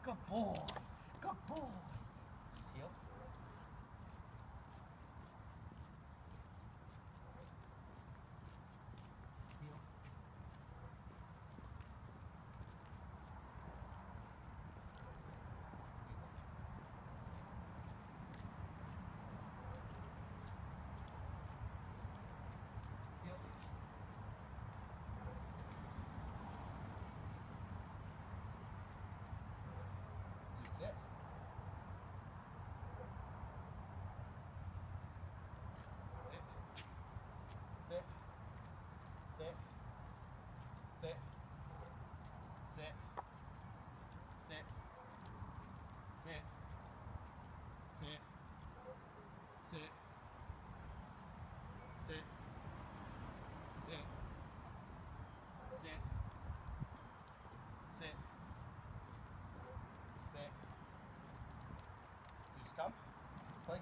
Good boy. Good boy. Zeus heel. Heel. Heel. Zeus sit. Sit. Sit. Sit. Sit. Sit. Sit. Sit. Sit. Sit. Sit. Sit. Sit. Sit. Sit. Zeus, come. Place.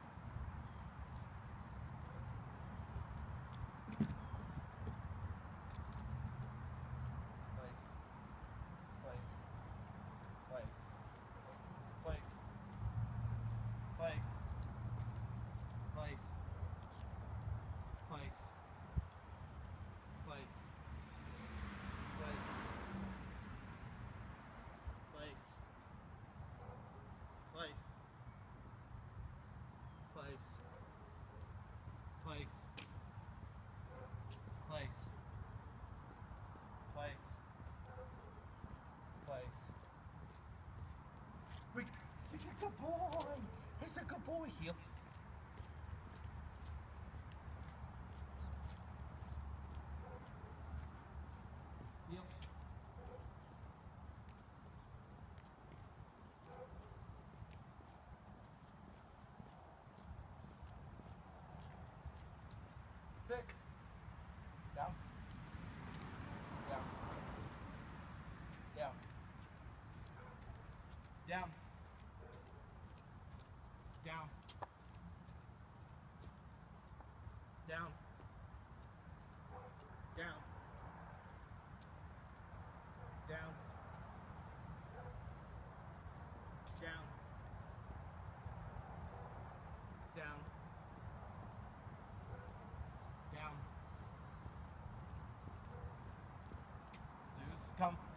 Place. Place. Place. Place. Place. Place. Place. Place. Place. Place. Place. Place. Place. Place. Place. Place. Wait, he's a good boy. He's a good boy here. Yep. Sit. Down. Down. Down. Down. Down. Down. Down. Down. Down. Down. Down. Zeus, come.